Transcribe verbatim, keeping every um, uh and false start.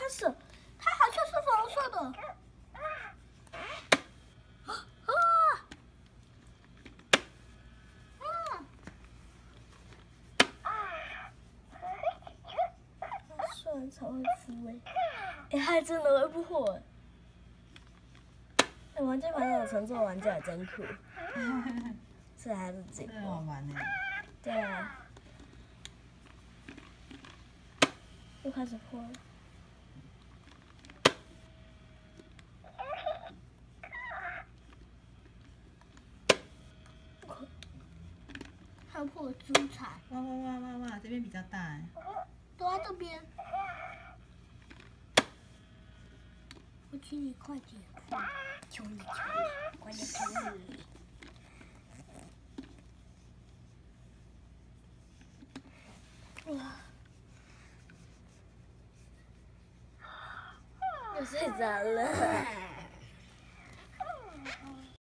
始，它好像是粉色的。啊！嗯。睡完才会孵哎，哎，还真的会破哎。哎，玩键盘有乘坐玩家也真酷。这还是自己。 很好玩呢。 对啊。又开始破了。还破猪彩。 哇哇哇哇哇！这边比较大哎。 都在这边。我请你快点，求你求你，快点求你。哇！又睡着了。